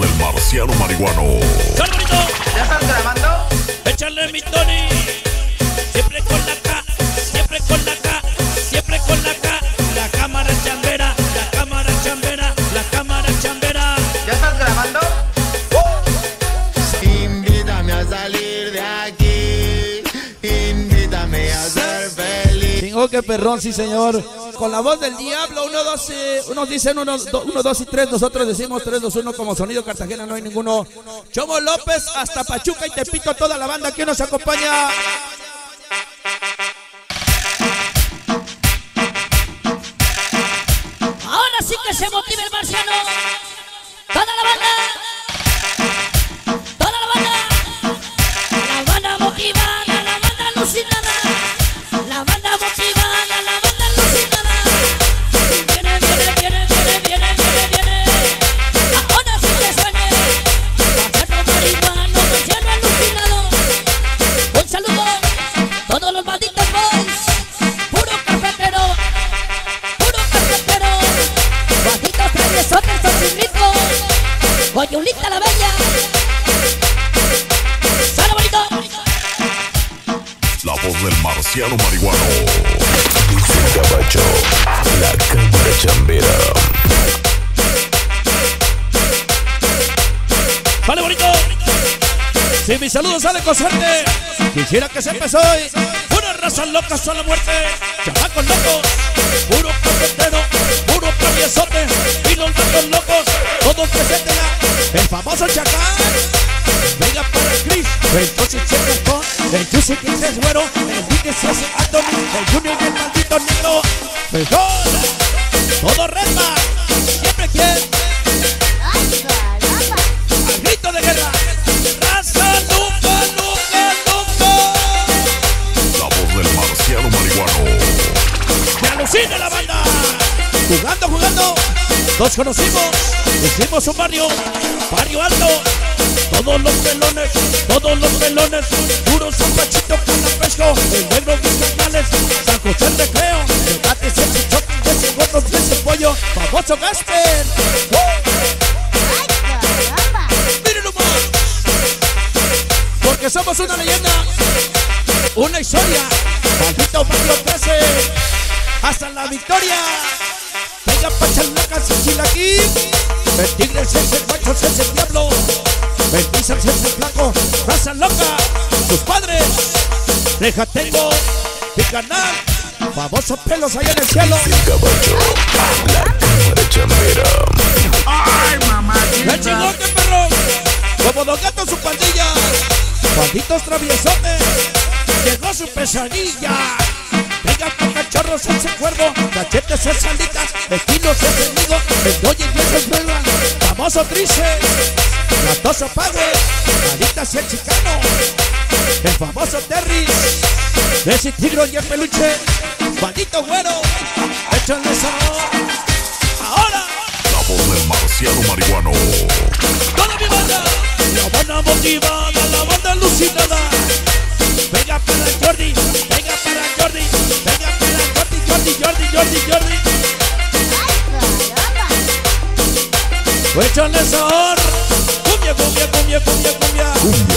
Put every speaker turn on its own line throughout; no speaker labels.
del marciano marihuano.
¡Sal bonito!
¿Ya estás grabando?
¡Échale mi Tony! Siempre con la K, siempre con la K, siempre con la K. La cámara chambera, la cámara chambera, la cámara chambera.
¿Ya estás grabando?
Invítame a salir de aquí, invítame a ser feliz.
Chingo, qué perrón, sí señor. Con la voz del diablo, 1, 2, unos dicen 1, 2 y 3, nosotros decimos 3, 2, 1 como sonido Cartagena, no hay ninguno. Chomo López, hasta Pachuca y Tepito, toda la banda que nos acompaña.
Ahora sí que se motiva el marciano. Toda la banda. Toda la banda. La banda motivada, la banda alucinada. La banda motivada, la banda alucinada. Viene, viene, viene, viene, viene, viene, viene. Ahora sí que suene. Marciano marihuano, marciano alucinado. Un saludo. Todos los malditos boys. Puro cafetero. Puro cafetero. Bajitos traviesotes, tochimicos. Goyulita la bella. ¡Sale bonito!
La voz del marciano marihuano. Dice el caballo, la cámara chambera.
¡Sale bonito! Si mi saludo sale con suerte, quisiera que sepas hoy. Pura raza loca son la muerte. Chamacos locos, puro cafetero, puro traviesote. Y los gatos locos, todos presentes ya. El famoso Chacal. Venga para Chris, el coche Checacón, el Juicy que es güero, el Vicky se hace Anthony, el Junior y el maldito negro. Mejor, todo rema, siempre quiere. Al grito de guerra, raza nunca, nunca, nunca.
La voz del marciano marihuano.
¡Me alucina la banda! Jugando, jugando, nos conocimos, hicimos un barrio alto. Todos los pelones, puros San Pachito, Canapesco, el negro Vizcayales, San José de Creo, el Gates, el Chichoque, ese gordo, ese pollo, famoso Gasper. ¡Miren humor! Porque somos una leyenda, una historia, maldito Mario 13, hasta la victoria. Venga pachalacas y chilaquín, el tigre es el macho, es el diablo. Bendice el flaco, raza loca, tus padres, deja tengo, mi canal, famosos pelos allá en el cielo.
Dice el caballo, la cámara chambera.
¡Ay, mamá!
¡El chingón que perro! Como Don Gato su pandilla, malditos traviesotes, llegó su pesadilla. Venga con cachorros ese cuervo, cachetes es salitas, estilos es enemigo, el doye y ese es rueda, famoso Trice. Latoso Padre, Alitas y el Chicano, el famoso Terry, ese tigro y el peluche, maldito güero, échale sabor. Ahora,
La voz del marciano marihuano.
toda mi banda, la banda motivada, la banda alucinada. Venga para Jordi, venga para Jordi, venga para Jordi. Échale sabor. Cumbia.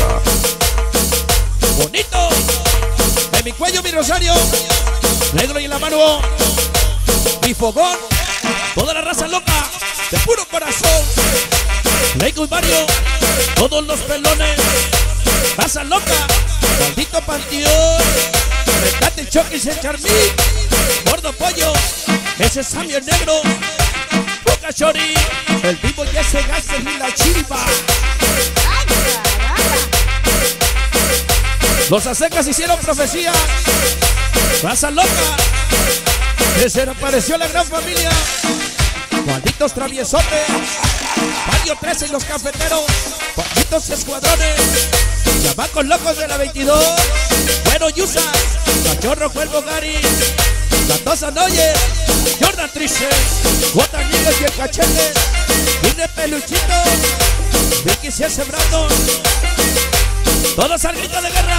Bonito. En mi cuello mi rosario, negro y en la mano mi fogón. Toda la raza loca, de puro corazón. Lego y Mario, todos los pelones, raza loca, maldito panteón. Rescate el Choque y el Charmín, gordo pollo, ese es Sammy el negro. Boca Chori, el vivo y ese Gasper y la chimba. Los azecas hicieron profecía, raza loca, desapareció la gran familia, malditos traviesotes, Mario 13 y los cafeteros, malditos escuadrones, chamacos locos de la 22, Güero Yusa, Cachorro Cuervo Gary, Latosa Noye, Jordan Trice, Guata Níguez y el Cachete, Vine Peluchito, Vicky y ese Brandon. Todos al grito de guerra.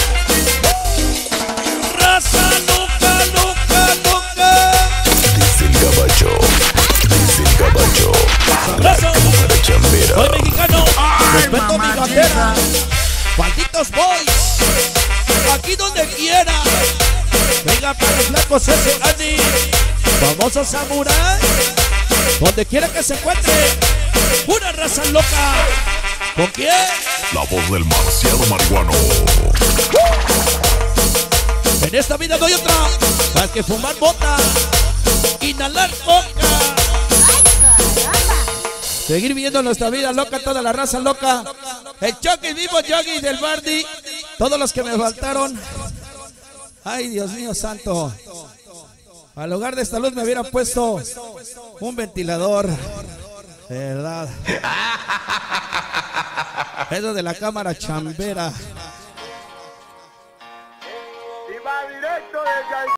Raza nunca, nunca, nunca.
Dice el caballo, la cámara chambera.
Soy mexicano.
mi bandera. Malditos boys, aquí donde quiera. Venga para los flacos ese Andy, famoso samurai. Donde quiera que se encuentre, una raza loca. ¿Con quién?
La voz del marciano marihuano.
En esta vida no hay otra más que fumar bota, inhalar coca, seguir viviendo nuestra vida loca, toda la raza loca. El Chucky, vivo Yogi del Bardi, todos los que me faltaron. Ay, Dios mío santo. Al lugar de esta luz me hubiera puesto un ventilador. De verdad. Eso de la cámara chambera.
Y va directo desde